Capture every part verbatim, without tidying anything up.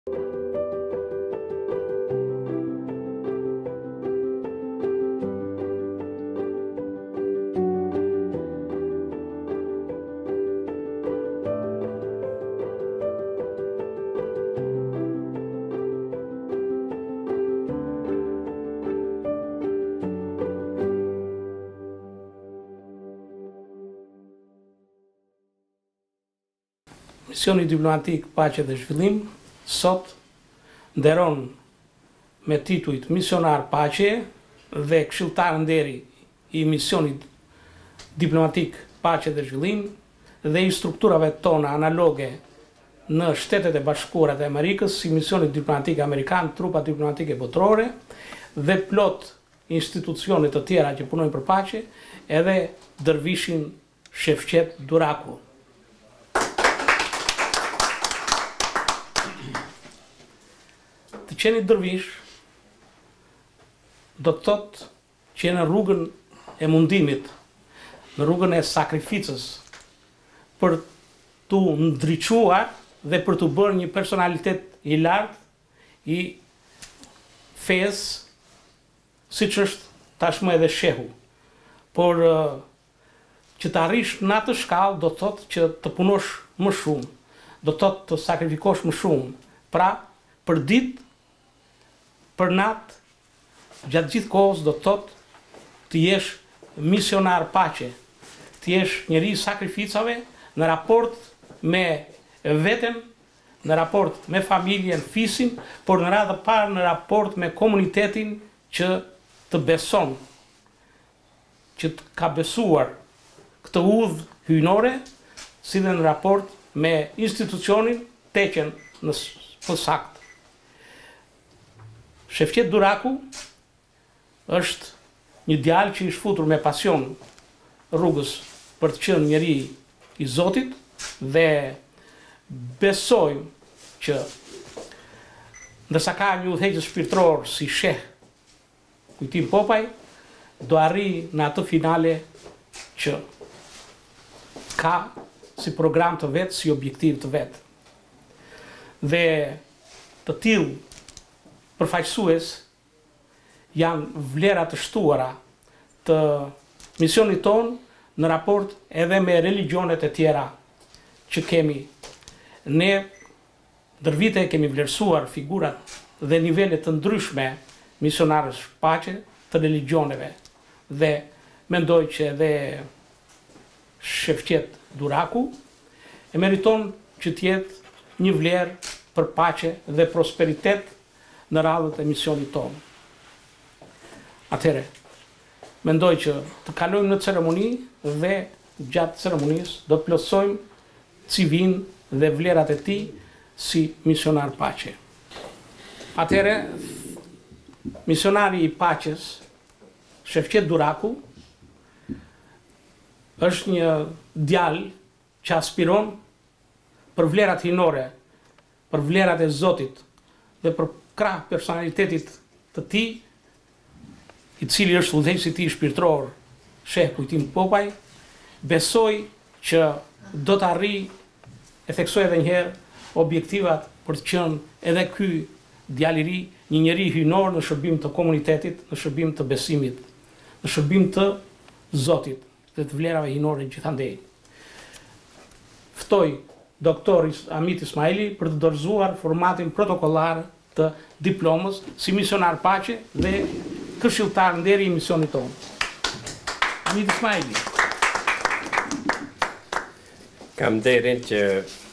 Misioni diplomatik Paqe dhe Zhvillim sot nderon me titujt Misionar Paqe dhe Këshilltar nderi i Misionit Diplomatik Paqe dhe Zhvillim dhe i strukturave tona analoge në Shtetet e Bashkuara të Amerikës, si Misioni Diplomatik Amerikan, trupa diplomatike botërore dhe plot institucione të tjera që punojnë për paqe, edhe Dervishin Shefqet Duraku. Të qeni dervish do të thotë që në rrugën e mundimit, në rrugën e sakrificës për të ndriçuar dhe për të bërë një personalitet i lartë i fesë, siç është tashmë edhe shehu. Por që të arrish në atë shkallë do të thotë që të punosh më shumë, do të thotë të sakrifikosh më shumë. Pra, për ditë, për natë, gjatë gjithë kohës do të thotë të jesh misionar paqe, të jesh njeri i sakrificave në raport me veten, në raport me familjen, fisin, por në radhë parë në raport me komunitetin që të beson, që të ka besuar këtë udhë hyjnore, si dhe në raport me institucionin teqen në pësakt. Shefqet Duraku është një djalë që i shfutur me pasion rrugës për të qenë njeri i Zotit dhe besojmë që ndërsa ka një udhëheqës shpirtëror si sheh Kujtim Popaj, do arri në atë finale që ka si program të vetë, si objektiv të vetë. Dhe të tillë përfaqësues janë vlerat të shtuara të misionit ton në raport edhe me religionet e tjera që kemi. Ne ndër vite kemi vlerësuar figurat dhe nivelet të ndryshme misionarës paqe të religioneve dhe mendoj që edhe Shefqet Duraku e meriton që tjetë një vlerë për paqe dhe prosperitet në radhët e misionit tonë. Atëhere, mendoj që të kalojmë në ceremoni dhe gjatë ceremonisë do të plotësojmë civin dhe vlerat e tij si misionar paqe. Atëhere, misionari i paqes, Shefqet Duraku, është një djalë që aspiron për vlerat hyjnore, për vlerat e Zotit dhe për krah personalitetit të tij, i cili është udhëheqësi i tij shpirtëror, Sheh Kujtim Popaj, besoj që do të arrijë e theksoj edhe një herë objektivat për të qenë edhe ky djalë i ri, një njeri hyjnor në shërbim të komunitetit, në shërbim të besimit, në shërbim të Zotit dhe të vlerave hyjnore gjithandej. Ftoj doktor Amit Ismaili për të dorëzuar formatin protokollar të diplomës si misionar paqe dhe këshilltar nderi i misionit tonë. Amit Ismaili. Kam nderin që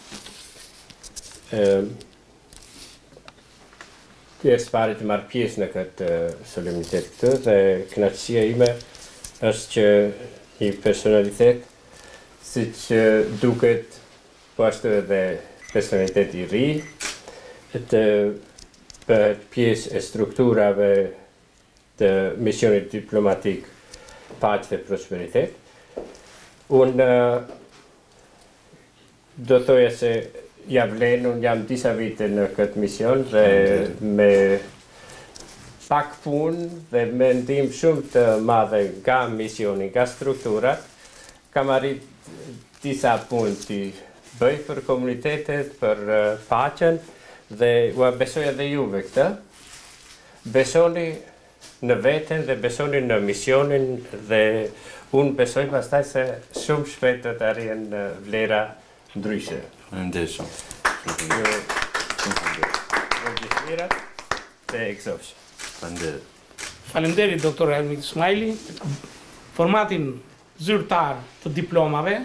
pjesë pare të marrë pjesë në këtë solemnitet këtë dhe kënaqësia ime është që një personalitet si që duket po ashtu edhe personalitet i ri të bëhet pjesë e strukturave të misionit diplomatik paqe dhe prosperitet. Unë do thoja se ja vlen, unë jam disa vite në këtë mision dhe me pak punë dhe me ndihmë shumë të madhe nga misioni, nga strukturat, kam arrit disa punë të bëj për komunitetet, për paqen, Dhe ua besoj edhe juve këtë, besoni në veten dhe besoni në misionin dhe unë besoj pastaj se shumë shpejt të të arrijen vlera ndryshe. Faleminderit shumë. Vogjirat dhe egzofsh. Faleminderit. Faleminderit doktor Helmut Ismaili. Formatin zyrtar të diplomave,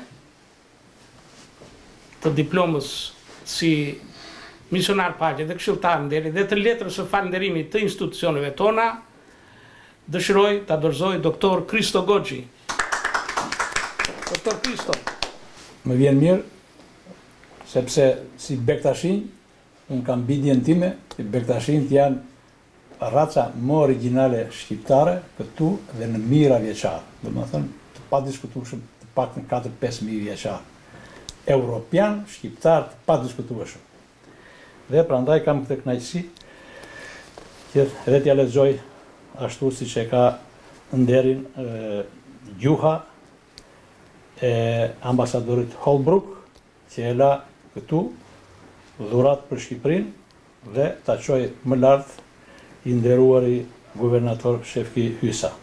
të diplomës si misionar paqe dhe këshilltar nderi dhe të letrës së falënderimit të institucioneve tona, dëshiroj ta dorëzoj doktor Kristo Goxhi. Doktor Kristo. Më vjen mirë, sepse si Bektashin, unë kam bindjen time, që Bektashin janë raca më originale shqiptare këtu dhe në mijëra vjeçare. Do të thënë, të padiskutueshëm, të paktën katër pesë mijë vjeçare. Europian, shqiptar të padiskutueshëm. Dhe prandaj kam këtë kënaqësi që edhe t'ja lexoj ashtu siç e ka nderin e, gjuha e ambasadorit Holbrooke, që e la këtu dhurat për Shqipërinë dhe ta çoj më lart i nderuari guvernator Shefki Hysa.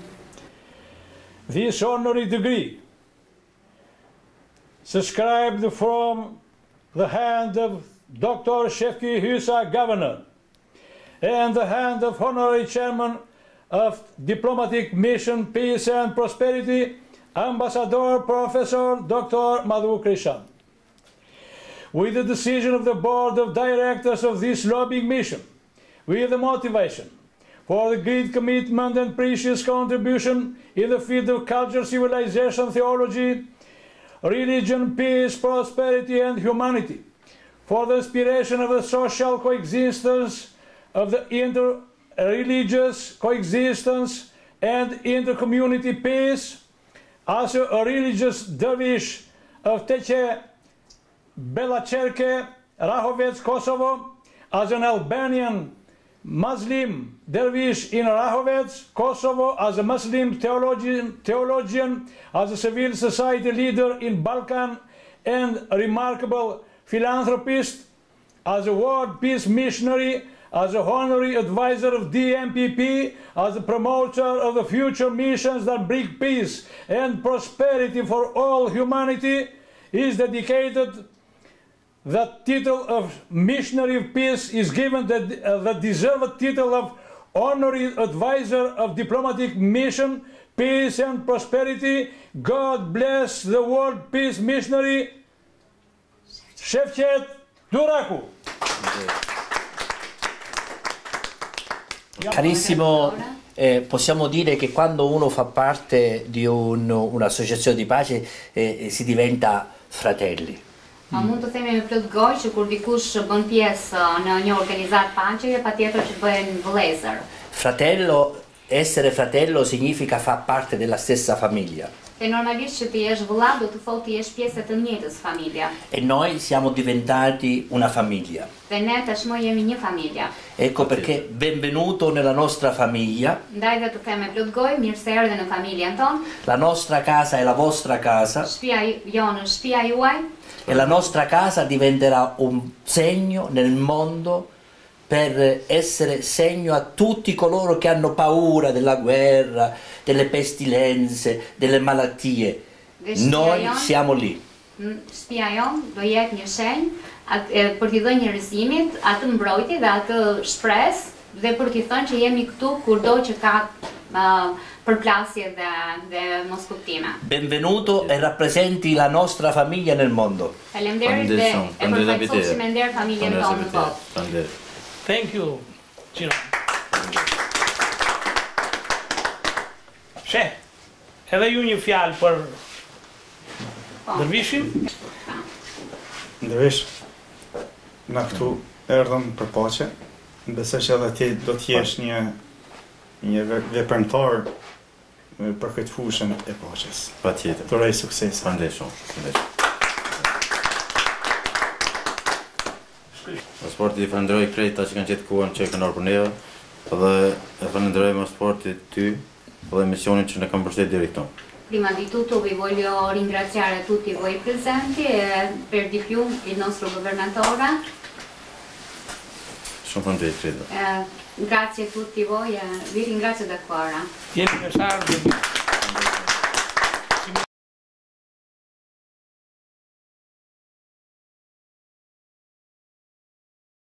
This honorary degree, subscribed from the hand of Doctor Shefki Hysa, Governor, and the hand of Honorary Chairman of Diplomatic Mission, Peace and Prosperity, Ambassador Professor Doctor Madhu Krishnan. With the decision of the Board of Directors of this lobbying mission, with the motivation for the great commitment and precious contribution in the field of culture, civilization, theology, religion, peace, prosperity, and humanity, for the inspiration of the social coexistence, of the inter-religious coexistence and inter-community peace, as a religious dervish of Teche Belacherke, Rahovec, Kosovo, as an Albanian Muslim dervish in Rahovec, Kosovo, as a Muslim theologian, theologian, as a civil society leader in Balkan, and a remarkable philanthropist, as a world peace missionary, as a honorary advisor of D M P P, as a promoter of the future missions that bring peace and prosperity for all humanity, is dedicated. The title of missionary of peace is given the, uh, the deserved title of honorary advisor of diplomatic mission, peace and prosperity. God bless the world peace missionary, Shefqet Duraku. Carissimo, eh, possiamo dire che quando uno fa parte di un, un'associazione di pace eh, si diventa fratelli. Ma mund të themi me plot gojë që kur dikush bën pjesë në një organizatë paqeje, patjetër që bëhen vëllezër. Fratello, essere fratello significa far parte della stessa famiglia. E normalisht që ti jesh vëlla do të thotë ti jesh pjesë e të njëjtës familja. E noi siamo diventati una famiglia. Dhe ne tashmë jemi një familja. Ecco perché benvenuto nella nostra famiglia. Ndaj dhe të them me plot gojë, mirë se erdhe në familjen tonë. La nostra casa è la vostra casa. Shtëpia jonë është shtëpia juaj. E la nostra casa diventerà un segno nel mondo per essere segno a tutti coloro che hanno paura della guerra, delle pestilenze, delle malattie. Noi siamo lì. Shtëpia jonë do jetë një shenjë për t'i dhënë njerëzimit atë mbrojtje dhe atë shpresë dhe për t'i thënë që jemi këtu kurdo që ka përplasje dhe, dhe mos kuptime. Benvenuto e rappresenti la nostra famiglia nel mondo. Faleminderit dhe e përfaqësoj me nder familjen tonë në botë. Thank you, Ciro. She, edhe ju një fjalë për Dervishin? Dervish, na këtu erdhëm për paqe. Besoj që edhe ti do të jesh një një veprimtar për këtë fushën e paqes. Patjetër. Të urej sukses. Faleminderit shumë. Sporti i falenderoj krejt ata që kanë gjetë kohën që e kanë ardhur për neve, dhe e falenderoj më sportit ty dhe misionin që ne kanë mbështetur deri këtu. Prima di tutto vi voglio ringraziare tutti voi presenti e per di più il nostro governatore. Shumë të drejtë, credo. Eh, grazie a tutti voi, eh, vi ringrazio da cuore. Tieni a